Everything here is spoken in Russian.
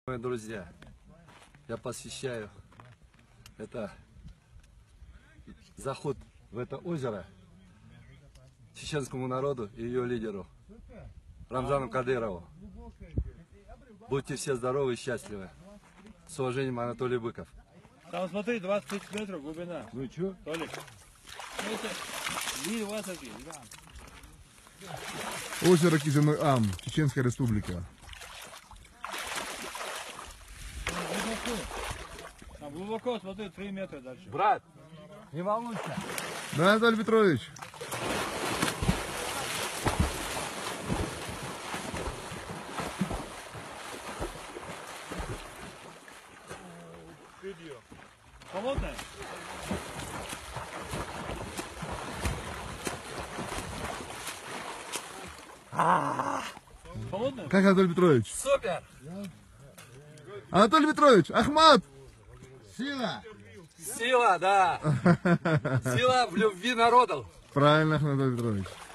Мои друзья, я посвящаю это заход в это озеро чеченскому народу и ее лидеру Рамзану Кадырову. Будьте все здоровы и счастливы. С уважением, Анатолий Быков. Там смотри, 20 метров глубина. Ну и что? Толик. Это мир высокий, да. Озеро Кизимы-Ам, Чеченская Республика. Там глубоко, смотри, 3 метра дальше. Брат, не волнуйся. Да, Анатолий Петрович. Холодная? Холодная? Как Анатолий Петрович? Супер! Анатолий Петрович, Ахмат! Сила! Сила, да! Сила в любви народов. Правильно, Анатолий Петрович.